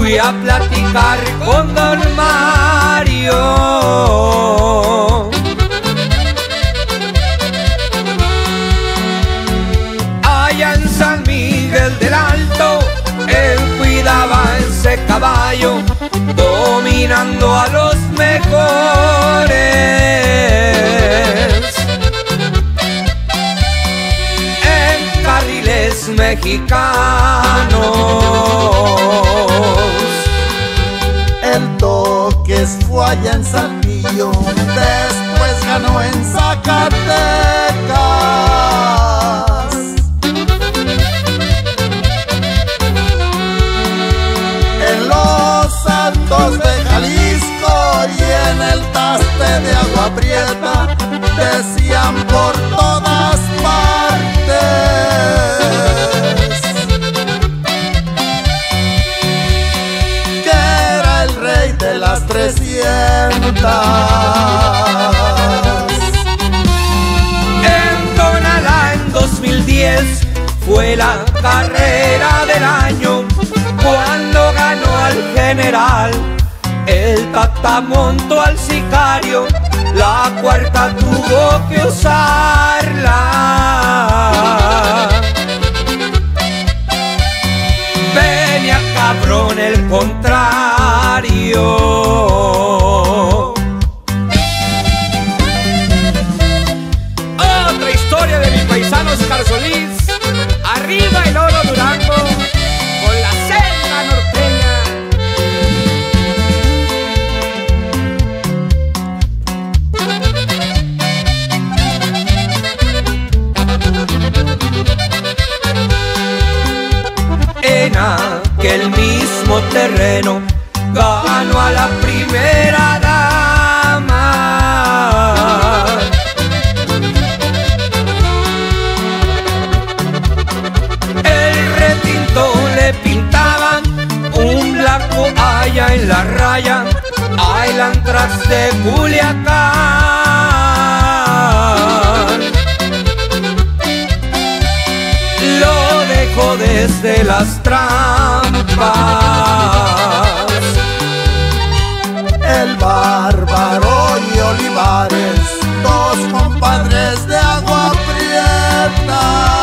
fui a platicar con don Mario. Allá en San Miguel del Alto, él cuidaba ese caballo, dominando a los mejores. En carriles mexicanos, el Toques fue allá en Saltillo, después ganó en Zacatecas. En los Santos de Jalisco y en el Taste de Agua Prieta, decían por todas partes que era el rey de las 300. En Tonalá en 2010 fue la carrera del año, cuando ganó al general. El Tata montó al sicario, la cuarta tuvo que usarla. Venía cabrón el contrario. Otra historia de mi paisano Oscar Solís. Arriba el oro Durango con la selva norteña. En aquel mismo terreno ganó a la primera dama. El retinto le pintaban un blanco allá en la raya, al Antrax de Culiacán. Lo dejó desde las trampas. El Bárbaro y Olivares, dos compadres de Agua Prieta,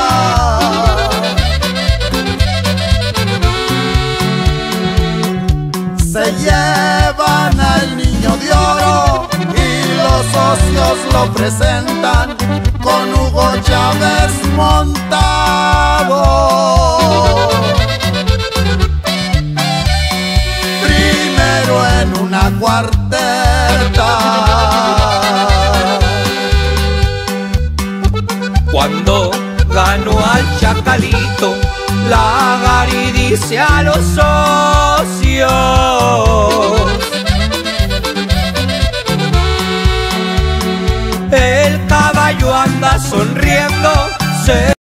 se llevan al niño de oro y los socios lo presentan con Hugo Chávez montado. Primero en una cuarteta, cuando ganó al Chacalito, la Gary dice a los socios: el caballo anda sonriendo, se